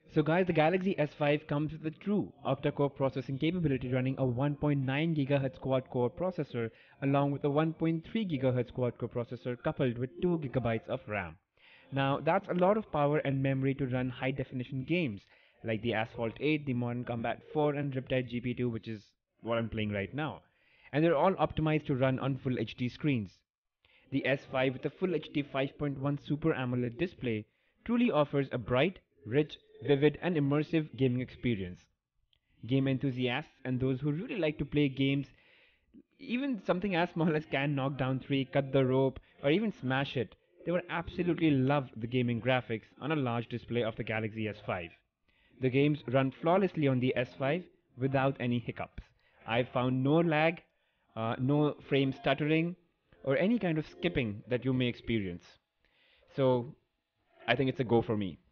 So guys, the Galaxy S5 comes with a true octa-core processing capability running a 1.9 GHz quad-core processor along with a 1.3 GHz quad-core processor coupled with 2 gigabytes of RAM. Now, that's a lot of power and memory to run high-definition games like the Asphalt 8, the Modern Combat 4 and Riptide GP2, which is what I'm playing right now. And they're all optimized to run on full HD screens. The S5 with a Full HD 5.1 Super AMOLED display truly offers a bright, rich, vivid, and immersive gaming experience. Game enthusiasts and those who really like to play games, even something as small as can knock down 3, cut the rope, or even smash it, they would absolutely love the gaming graphics on a large display of the Galaxy S5. The games run flawlessly on the S5 without any hiccups. I found no lag, no frame stuttering, or any kind of skipping that you may experience. So I think it's a go for me.